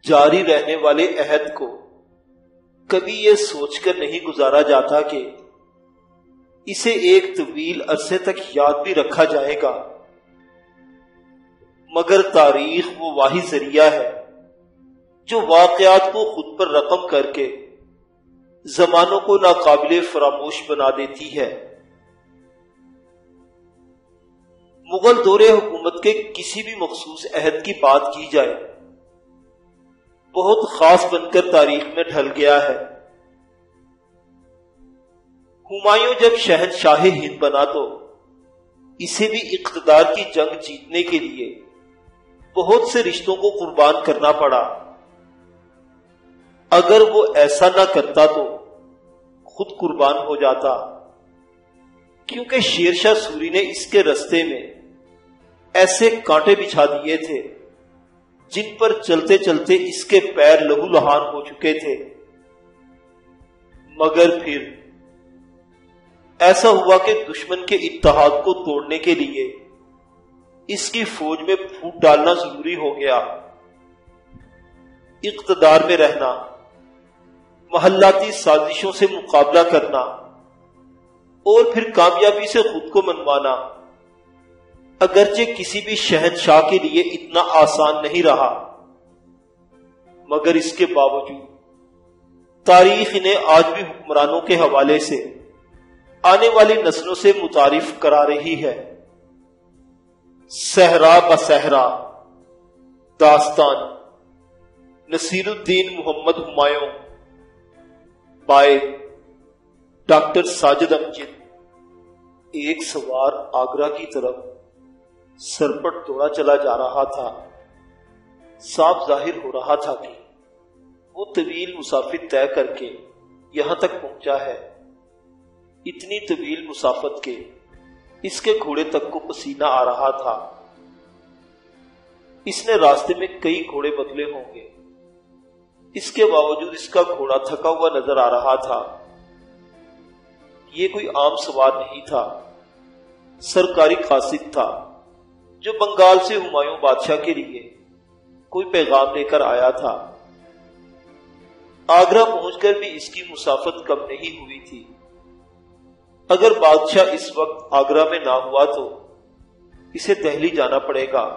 جاری رہنے والے عہد کو کبھی یہ سوچ کر نہیں گزارا جاتا کہ اسے ایک طویل عرصے تک یاد بھی رکھا جائے گا، مگر تاریخ وہ واحد ذریعہ ہے جو واقعات کو خود پر رقم کر کے زمانوں کو ناقابل فراموش بنا دیتی ہے۔ مغل دور حکومت کے کسی بھی مخصوص عہد کی بات کی جائے بہت خاص بن کر تاریخ میں ڈھل گیا ہے۔ ہمایوں جب شہنشاہ ہند بنا تو اسے بھی اقتدار کی جنگ جیتنے کے لیے بہت سے رشتوں کو قربان کرنا پڑا۔ اگر وہ ایسا نہ کرتا تو خود قربان ہو جاتا، کیونکہ شیر شاہ سوری نے اس کے رستے میں ایسے کانٹے بچھا دیے تھے جن پر چلتے چلتے اس کے پیر لہو لہان ہو چکے تھے۔ مگر پھر ایسا ہوا کہ دشمن کے اتحاد کو توڑنے کے لیے اس کی فوج میں پھوٹ ڈالنا ضروری ہو گیا۔ اقتدار میں رہنا، محلاتی سازشوں سے مقابلہ کرنا اور پھر کامیابی سے خود کو منوانا اگرچہ کسی بھی شہنشاہ کے لیے اتنا آسان نہیں رہا، مگر اس کے باوجود تاریخ انہیں آج بھی حکمرانوں کے حوالے سے آنے والی نسلوں سے متعارف کرا رہی ہے۔ صحرا بصحرا داستان نصیر-الدین محمد ہمایوں بائے ڈاکٹر ساجد امجد۔ ایک سوار آگرہ کی طرف سرپٹ دوڑا چلا جا رہا تھا۔ صاف ظاہر ہو رہا تھا کہ وہ طویل مسافت طے کر کے یہاں تک پہنچا ہے۔ اتنی طویل مسافت کے اس کے گھوڑے تک کو پسینہ آ رہا تھا۔ اس نے راستے میں کئی گھوڑے بدلے ہوں گے، اس کے باوجود اس کا گھوڑا تھکا ہوا نظر آ رہا تھا۔ یہ کوئی عام سوار نہیں تھا، سرکاری قاصد تھا جو بنگال سے ہمایوں بادشاہ کے لیے کوئی پیغام لے کر آیا تھا۔ آگرہ پہنچ کر بھی اس کی مسافت کم نہیں ہوئی تھی۔ اگر بادشاہ اس وقت آگرہ میں نہ ہوا تو اسے دہلی جانا پڑے گا۔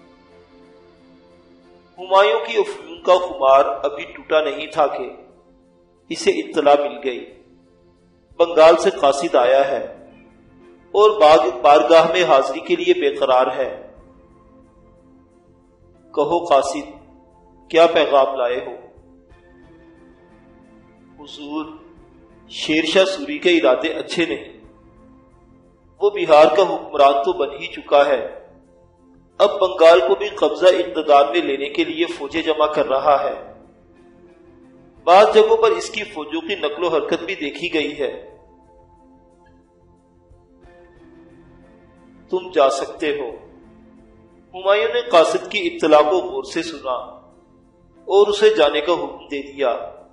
ہمایوں کی افیون کا خمار ابھی ٹوٹا نہیں تھا کہ اسے اطلاع مل گئی بنگال سے قاصد آیا ہے اور بارگاہ میں حاضری کے لیے بے قرار ہے۔ کہو قاصد، کیا پیغام لائے ہو؟ حضور، شیر شاہ سوری کے ارادے اچھے نہیں۔ وہ بہار کا حکمران تو بن ہی چکا ہے، اب بنگال کو بھی قبضہ اقتدار میں لینے کے لیے فوجیں جمع کر رہا ہے۔ بعض جگہوں پر اس کی فوجوں کی نقل و حرکت بھی دیکھی گئی ہے۔ تم جا سکتے ہو۔ ہمایوں نے قاصد کی اطلاع کو غور سے سنا اور اسے جانے کا حکم دے دیا۔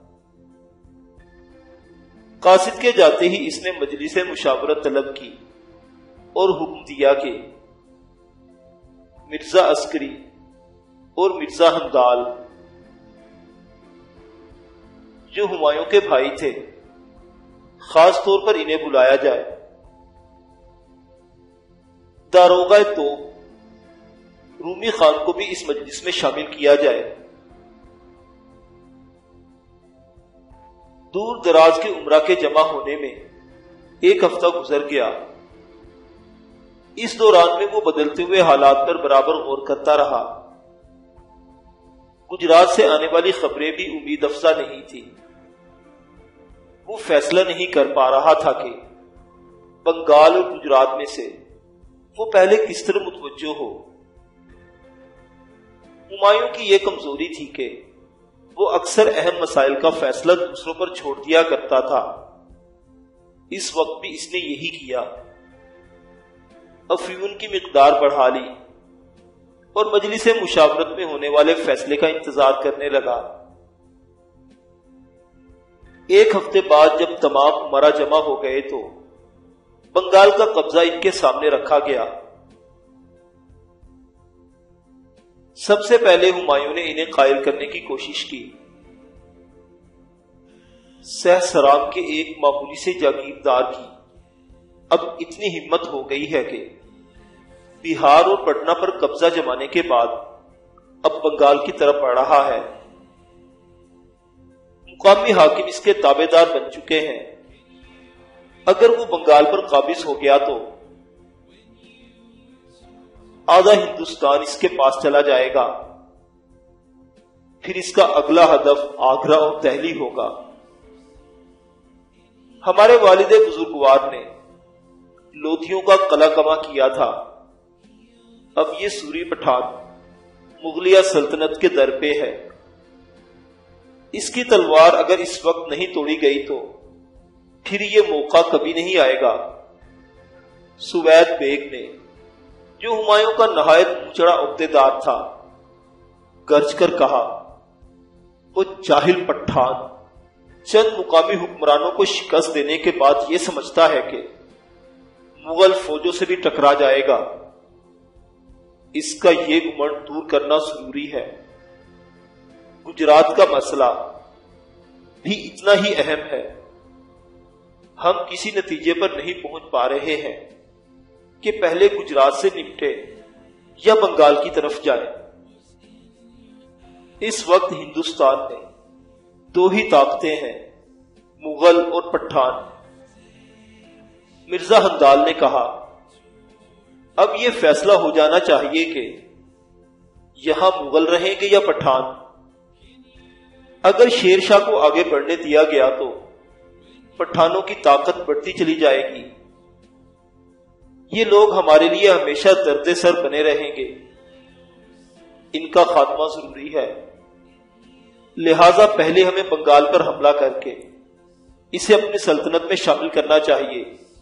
قاصد کے جاتے ہی اس نے مجلس مشاورت طلب کی اور حکم دیا کہ مرزا عسکری اور مرزا ہمدال جو ہمایوں کے بھائی تھے خاص طور پر انہیں بلایا جائے۔ داروغہ توپ رومی خان کو بھی اس مجلس میں شامل کیا جائے۔ دور دراز کے عمرہ کے جمع ہونے میں ایک ہفتہ گزر گیا۔ اس دوران میں وہ بدلتے ہوئے حالات پر برابر غور کرتا رہا۔ گجرات سے آنے والی خبریں بھی امید افزا نہیں تھی۔ وہ فیصلہ نہیں کر پا رہا تھا کہ بنگال اور گجرات میں سے وہ پہلے کس طرح متوجہ ہو۔ ہمایوں کی یہ کمزوری تھی کہ وہ اکثر اہم مسائل کا فیصلہ دوسروں پر چھوڑ دیا کرتا تھا۔ اس وقت بھی اس نے یہی کیا۔ افیون کی مقدار بڑھا لی اور مجلس مشاورت میں ہونے والے فیصلے کا انتظار کرنے لگا۔ ایک ہفتے بعد جب تمام عمرا جمع ہو گئے تو بنگال کا قبضہ ان کے سامنے رکھا گیا۔ سب سے پہلے ہمایوں نے انہیں قائل کرنے کی کوشش کی۔ سہ سرام کے ایک معمولی سے جاگیردار کی اب اتنی ہمت ہو گئی ہے کہ بہار اور پٹنہ پر قبضہ جمانے کے بعد اب بنگال کی طرف بڑھ رہا ہے۔ مقامی حاکم اس کے تابع دار بن چکے ہیں۔ اگر وہ بنگال پر قابض ہو گیا تو آدھا ہندوستان اس کے پاس چلا جائے گا۔ پھر اس کا اگلا ہدف آگرہ اور دہلی ہوگا۔ ہمارے والد بزرگوار نے لودھیوں کا قلعہ کما کیا تھا، اب یہ سوری پٹھان مغلیہ سلطنت کے در پہ ہے۔ اس کی تلوار اگر اس وقت نہیں توڑی گئی تو پھر یہ موقع کبھی نہیں آئے گا۔ سوید بیگ نے، جو ہمایوں کا نہایت اونچڑا عہدیدار تھا، گرج کر کہا، وہ جاہل پٹھان چند مقامی حکمرانوں کو شکست دینے کے بعد یہ سمجھتا ہے کہ مغل فوجوں سے بھی ٹکرا جائے گا۔ اس کا یہ گمنڈ دور کرنا ضروری ہے۔ گجرات کا مسئلہ بھی اتنا ہی اہم ہے۔ ہم کسی نتیجے پر نہیں پہنچ پا رہے ہیں کہ پہلے گجرات سے نپٹے یا بنگال کی طرف جائیں۔ اس وقت ہندوستان میں دو ہی طاقتیں ہیں، مغل اور پٹھان۔ مرزا ہندال نے کہا، اب یہ فیصلہ ہو جانا چاہیے کہ یہاں مغل رہیں گے یا پٹھان۔ اگر شیر شاہ کو آگے بڑھنے دیا گیا تو پٹھانوں کی طاقت بڑھتی چلی جائے گی۔ یہ لوگ ہمارے لیے ہمیشہ درد سر بنے رہیں گے۔ ان کا خاتمہ ضروری ہے، لہذا پہلے ہمیں بنگال پر حملہ کر کے اسے اپنی سلطنت میں شامل کرنا چاہیے۔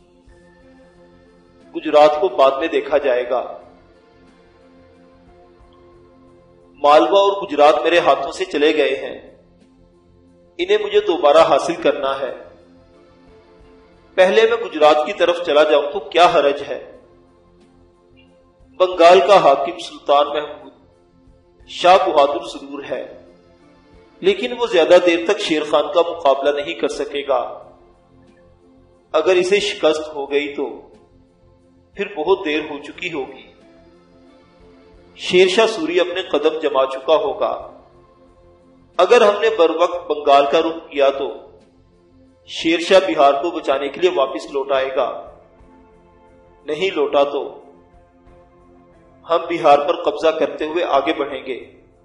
گجرات کو بعد میں دیکھا جائے گا۔ مالوا اور گجرات میرے ہاتھوں سے چلے گئے ہیں، انہیں مجھے دوبارہ حاصل کرنا ہے۔ پہلے میں گجرات کی طرف چلا جاؤں تو کیا حرج ہے؟ بنگال کا حاکم سلطان محمود شاہ بہادر ضرور ہے، لیکن وہ زیادہ دیر تک شیر خان کا مقابلہ نہیں کر سکے گا۔ اگر اسے شکست ہو گئی تو پھر بہت دیر ہو چکی ہوگی۔ شیر شاہ سوری اپنے قدم جما چکا ہوگا۔ اگر ہم نے بر وقت بنگال کا رخ کیا تو شیر شاہ بہار کو بچانے کے لیے واپس لوٹ آئے گا، نہیں لوٹا تو ہم بہار پر قبضہ کرتے ہوئے آگے بڑھیں گے۔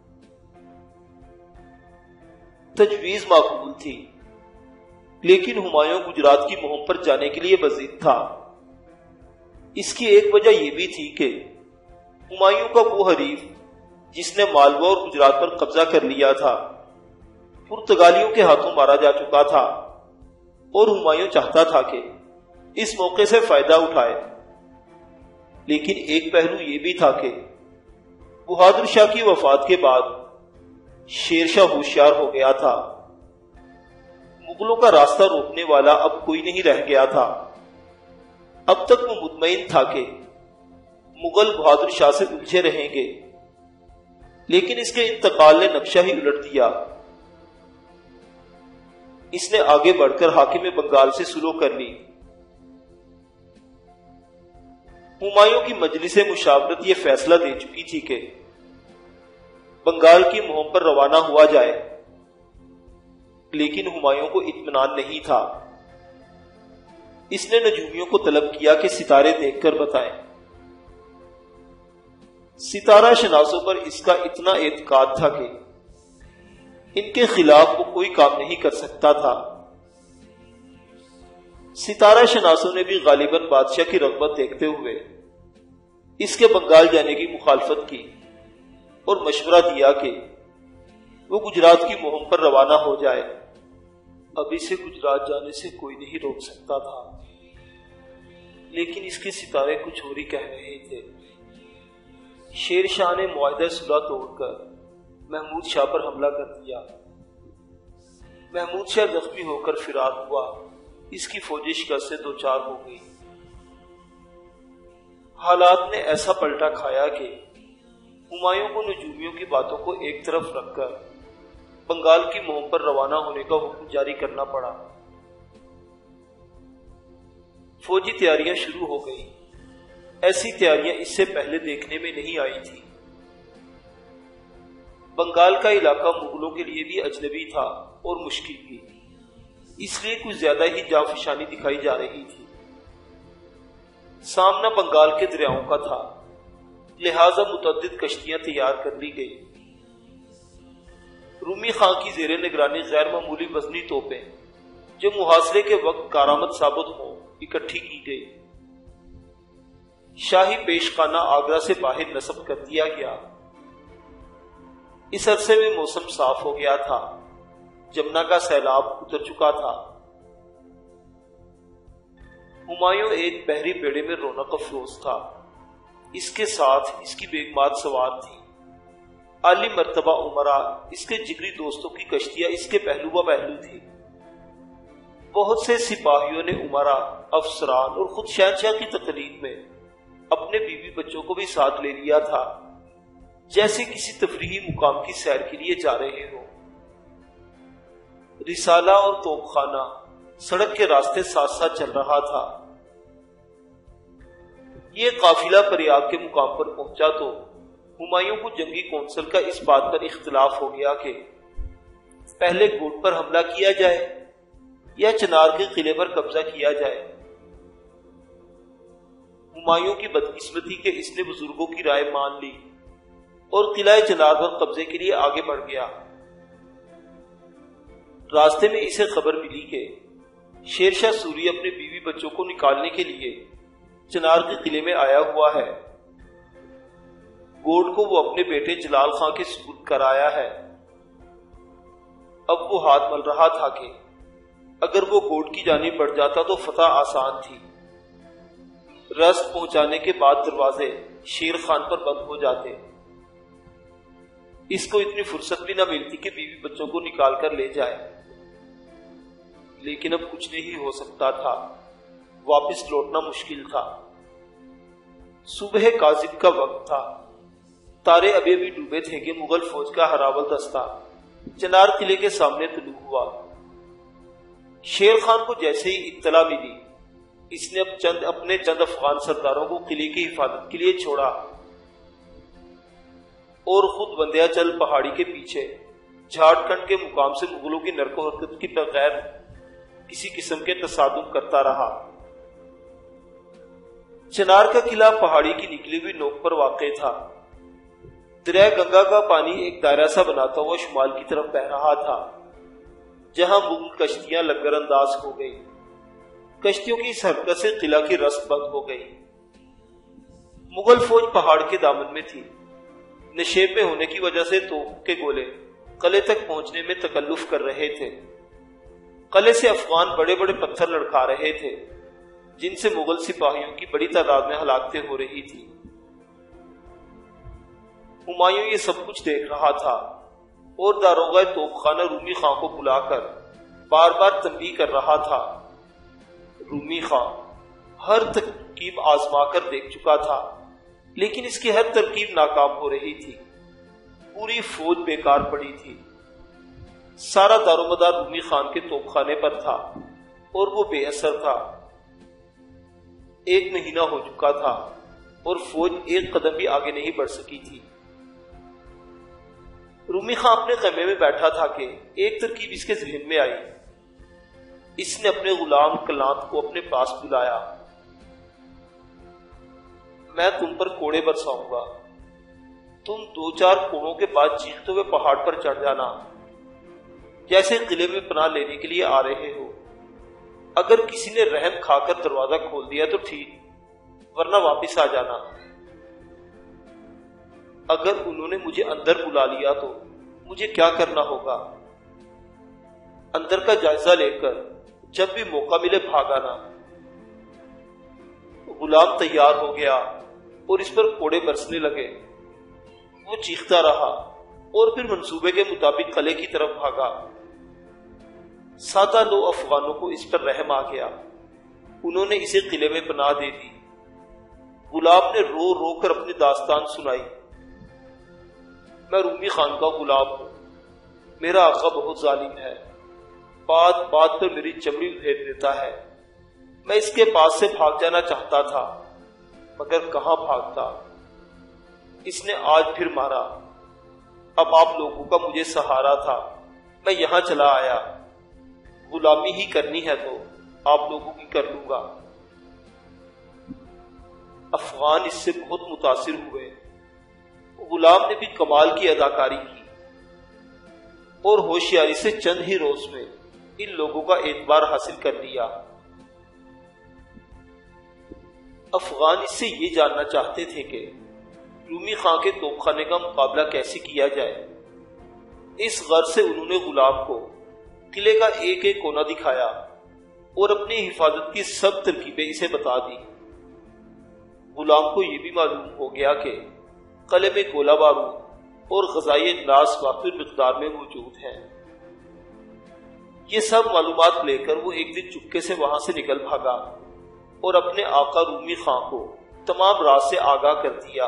تجویز معقول تھی، لیکن ہمایوں گجرات کی مہم پر جانے کے لیے بضد تھا۔ اس کی ایک وجہ یہ بھی تھی کہ ہمایوں کا وہ حریف جس نے مالوا اور گجرات پر قبضہ کر لیا تھا پرتگالیوں کے ہاتھوں مارا جا چکا تھا، اور ہمایوں چاہتا تھا کہ اس موقع سے فائدہ اٹھائے۔ لیکن ایک پہلو یہ بھی تھا کہ بہادر شاہ کی وفات کے بعد شیر شاہ ہوشیار ہو گیا تھا۔ مغلوں کا راستہ روکنے والا اب کوئی نہیں رہ گیا تھا۔ اب تک وہ مطمئن تھا کہ مغل بہادر شاہ سے الجھے رہیں گے، لیکن اس کے انتقال نے نقشہ ہی الٹ دیا۔ اس نے آگے بڑھ کر حاکم بنگال سے سلوک کر لی۔ ہمایوں کی مجلس مشاورت یہ فیصلہ دے چکی تھی کہ بنگال کی مہم پر روانہ ہوا جائے، لیکن ہمایوں کو اطمینان نہیں تھا۔ اس نے نجومیوں کو طلب کیا کہ ستارے دیکھ کر بتائیں۔ ستارہ شناسوں پر اس کا اتنا اعتقاد تھا کہ ان کے خلاف وہ کوئی کام نہیں کر سکتا تھا۔ ستارہ شناسوں نے بھی غالباً بادشاہ کی رغبت دیکھتے ہوئے اس کے بنگال جانے کی مخالفت کی اور مشورہ دیا کہ وہ گجرات کی مہم پر روانہ ہو جائے۔ اب اسے گجرات جانے سے کوئی نہیں روک سکتا تھا، لیکن اس کے ستارے کچھ اور ہی کہہ رہے تھے۔ شیر شاہ نے معاہدہ صلح توڑ کر محمود شاہ پر حملہ کر دیا۔ محمود شاہ زخمی ہو کر فرار ہوا، اس کی فوجی شکست سے دوچار ہو گئی۔ حالات نے ایسا پلٹا کھایا کہ ہمایوں کو نجومیوں کی باتوں کو ایک طرف رکھ کر بنگال کی مہم پر روانہ ہونے کا حکم جاری کرنا پڑا۔ فوجی تیاریاں شروع ہو گئی۔ ایسی تیاریاں اس سے پہلے دیکھنے میں نہیں آئی تھی۔ بنگال کا علاقہ مغلوں کے لیے بھی اجنبی تھا اور مشکل بھی، اس لیے کچھ زیادہ ہی جانفشانی دکھائی جا رہی تھی۔ سامنا بنگال کے دریاؤں کا تھا، لہذا متعدد کشتیاں تیار کر لی گئی۔ رومی خان کی زیر نگرانی غیر معمولی وزنی توپیں جو محاصرے کے وقت کارآمد ثابت ہوں اکٹھی کی گئی۔ شاہی پیش خانہ آگرہ سے باہر نصب کر دیا گیا۔ اس عرصے میں موسم صاف ہو گیا تھا، جمنا کا سیلاب اتر چکا تھا۔ ہمایوں ایک بحری بیڑے میں رونق افروز تھا، اس کے ساتھ اس کی بیگمات سوار تھی۔ عالی مرتبہ عمراء، اس کے جگری دوستوں کی کشتیاں اس کے پہلو و پہلو تھی۔ بہت سے سپاہیوں نے عمراء، افسران اور خود شہنشاہ کی تقلید میں اپنے بیوی بچوں کو بھی ساتھ لے لیا تھا، جیسے کسی تفریحی مقام کی سیر کے لیے جا رہے ہوں۔ رسالہ اور توپ خانہ سڑک کے راستے ساتھ ساتھ چل رہا تھا۔ یہ قافلہ پریاگ کے مقام پر پہنچا تو ہمایوں کو جنگی کونسل کا اس بات پر اختلاف ہو گیا کہ پہلے گوٹ پر حملہ کیا جائے یا چنار کے قلعے پر قبضہ کیا جائے۔ ہمایوں کی بدقسمتی کہ اس نے بزرگوں کی رائے مان لی اور قلعہ چنار پر قبضے کے لیے آگے بڑھ گیا۔ راستے میں اسے خبر ملی کہ شیر شاہ سوری اپنے بیوی بچوں کو نکالنے کے لیے چنار کے قلعے میں آیا ہوا ہے۔ گوڑ کو وہ اپنے بیٹے جلال خان کے سپرد کرایا ہے۔ اب وہ ہاتھ مل رہا تھا کہ اگر وہ گوڑ کی جانب بڑھ جاتا تو فتح آسان تھی۔ رسد پہنچانے کے بعد دروازے شیر خان پر بند ہو جاتے۔ اس کو اتنی فرصت بھی نہ ملتی کہ بیوی بچوں کو نکال کر لے جائے۔ لیکن اب کچھ نہیں ہو سکتا تھا، واپس لوٹنا مشکل تھا۔ صبح کاذب کا وقت تھا، تارے ابھی ابھی ڈوبے تھے کہ مغل فوج کا ہراول دستہ چنار قلعے کے سامنے طلوع ہوا۔ شیر خان کو جیسے ہی اطلاع ملی، اس نے اپنے چند افغان سرداروں کو قلعے کی حفاظت کے لیے چھوڑا اور خود بندیا چل پہاڑی کے پیچھے جھارکھنڈ کے مقام سے مغلوں کی نرک و حرکت کی بغیر کسی قسم کے تصادم کرتا رہا۔ چنار کا قلعہ پہاڑی کی نکلی ہوئی نوک پر واقع تھا۔ دریا گنگا کا پانی ایک دائرہ سا بناتا ہوا شمال کی طرف بہ رہا تھا، جہاں مغل کشتیاں لنگر انداز ہو گئی۔ کشتیوں کی اس حرکت سے قلعہ کی رسد بند ہو گئی۔ مغل فوج پہاڑ کے دامن میں تھی۔ نشیب میں ہونے کی وجہ سے توپ کے گولے قلعے تک پہنچنے میں تکلف کر رہے تھے۔ قلعے سے افغان بڑے بڑے پتھر لڑکا رہے تھے، جن سے مغل سپاہیوں کی بڑی تعداد میں ہلاکتیں ہو رہی تھی۔ ہمایوں یہ سب کچھ دیکھ رہا تھا اور داروغہ توپ خانہ رومی خان کو بلا کر بار بار تنبیہ کر رہا تھا۔ رومی خان ہر ترکیب آزما کر دیکھ چکا تھا، لیکن اس کی ہر ترکیب ناکام ہو رہی تھی۔ پوری فوج بیکار پڑی تھی۔ سارا دارومدار رومی خان کے توپ خانے پر تھا اور وہ بے اثر تھا۔ 1 مہینہ ہو چکا تھا اور فوج ایک قدم بھی آگے نہیں بڑھ سکی تھی۔ رومی خان اپنے خیمے میں بیٹھا تھا کہ ایک ترکیب اس کے ذہن میں آئی۔ اس نے اپنے غلام کلانت کو اپنے پاس بلایا۔ میں تم پر کوڑے برساؤں گا، تم 2-4 کوڑوں کے بعد چیختے ہوئے پہاڑ پر چڑھ جانا، جیسے قلعے میں پناہ لینے کے لیے آ رہے ہو۔ اگر کسی نے رحم کھا کر دروازہ کھول دیا تو ٹھیک، ورنہ واپس آ جانا۔ اگر انہوں نے مجھے اندر بلا لیا تو مجھے کیا کرنا ہوگا؟ اندر کا جائزہ لے کر جب بھی موقع ملے بھاگانا۔ غلام تیار ہو گیا اور اس پر کوڑے برسنے لگے۔ وہ چیختا رہا اور پھر منصوبے کے مطابق قلعے کی طرف بھاگا۔ سادہ لو افغانوں کو اس پر رحم آ گیا۔ انہوں نے اسے قلعے میں پناہ دے دی۔ غلام نے رو رو کر اپنی داستان سنائی۔ میں رومی خان کا غلام ہوں، میرا آقا بہت ظالم ہے، بات بات پر میری چمڑی ادھیڑ دیتا ہے۔ میں اس کے پاس سے بھاگ جانا چاہتا تھا مگر کہاں بھاگتا، اس نے آج پھر مارا۔ اب آپ لوگوں کا مجھے سہارا تھا، میں یہاں چلا آیا، غلامی ہی کرنی ہے تو آپ لوگوں کی کر لوں گا۔ افغان اس سے بہت متاثر ہوئے۔ غلام نے بھی کمال کی اداکاری کی اور ہوشیاری سے چند ہی روز میں ان لوگوں کا اعتبار حاصل کر لیا۔ افغان اس سے یہ جاننا چاہتے تھے کہ رومی خان کے توپ خانے کا مقابلہ کیسے کیا جائے۔ اس غرض سے انہوں نے غلام کو قلعے کا ایک ایک کونا دکھایا اور اپنی حفاظت کی سب ترکیبیں اسے بتا دی۔ غلام کو یہ بھی معلوم ہو گیا کہ قلعے میں گولہ بارود اور غذائی اجناس وافر مقدار میں موجود ہیں۔ یہ سب معلومات لے کر وہ ایک دن چپکے سے وہاں سے نکل بھاگا اور اپنے آقا رومی خان کو تمام راز سے آگاہ کر دیا۔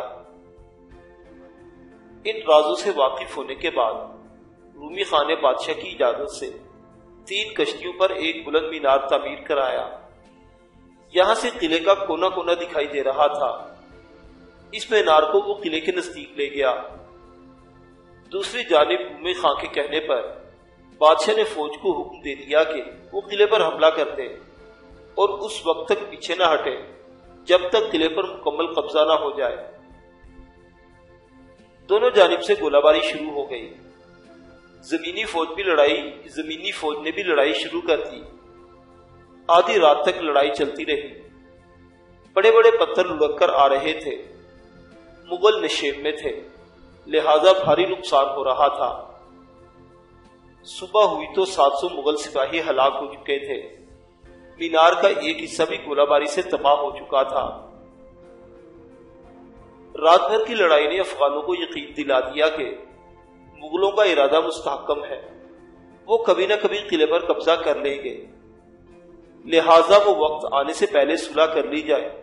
ان رازوں سے واقف ہونے کے بعد رومی خان نے بادشاہ کی اجازت سے 3 کشتیوں پر ایک بلند مینار تعمیر کرایا۔ یہاں سے قلعے کا کونا کونا دکھائی دے رہا تھا۔ اس مینار کو وہ قلعے کے نزدیک لے گیا۔ دوسری جانب رومی خان کے کہنے پر بادشاہ نے فوج کو حکم دے دیا کہ وہ قلعے پر حملہ کر دے اور اس وقت تک پیچھے نہ ہٹے جب تک قلعے پر مکمل قبضہ نہ ہو جائے۔ دونوں جانب سے گولہ باری شروع ہو گئی۔ زمینی فوج نے بھی لڑائی شروع کر دی۔ آدھی رات تک لڑائی چلتی رہی۔ بڑے بڑے پتھر لڑک کر آ رہے تھے۔ مغل نشیب میں تھے، لہذا بھاری نقصان ہو رہا تھا۔ صبح ہوئی تو 700 مغل سپاہی ہلاک ہو چکے تھے۔ مینار کا ایک حصہ بھی گولہ باری سے تباہ ہو چکا تھا۔ رات بھر کی لڑائی نے افغانوں کو یقین دلا دیا کہ مغلوں کا ارادہ مستحکم ہے، وہ کبھی نہ کبھی قلعے پر قبضہ کر لیں گے، لہذا وہ وقت آنے سے پہلے صلح کر لی جائے۔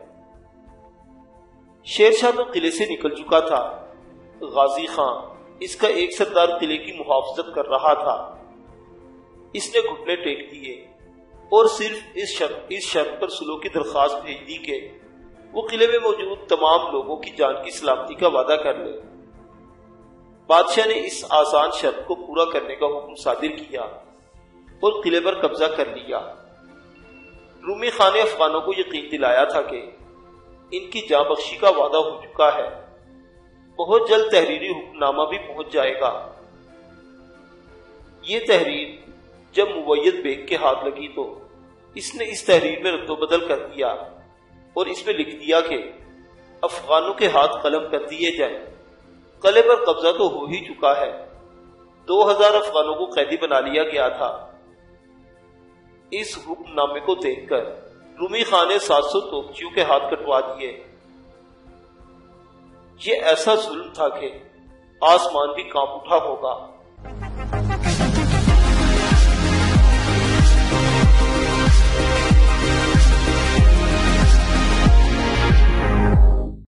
شیر شاہ تو قلعے سے نکل چکا تھا۔ غازی خان، اس کا ایک سردار قلعے کی محافظت کر رہا تھا۔ اس نے گھٹنے ٹیک دیے اور صرف اس شرط پر صلح کی درخواست بھیج دی کہ وہ قلعے میں موجود تمام لوگوں کی جان کی سلامتی کا وعدہ کر لے۔ بادشاہ نے اس آسان شرط کو پورا کرنے کا حکم صادر کیا اور قلعے پر قبضہ کر لیا۔ رومی خان نے افغانوں کو یقین دلایا تھا کہ ان کی جاں بخشی کا وعدہ ہو چکا ہے، بہت جلد تحریری حکم نامہ بھی پہنچ جائے گا۔ یہ تحریر جب موید بیگ کے ہاتھ لگی تو اس نے اس تحریر میں رد و بدل کر دیا اور اس میں لکھ دیا کہ افغانوں کے ہاتھ قلم کر دیے جائیں، قلعے پر قبضہ تو ہو ہی چکا ہے، 2000 افغانوں کو قیدی بنا لیا گیا تھا۔ اس حکم نامے کو دیکھ کر رومی خان نے 700 توپچیوں کے ہاتھ کٹوا دیے۔ یہ ایسا ظلم تھا کہ آسمان بھی کانپ اٹھا ہوگا۔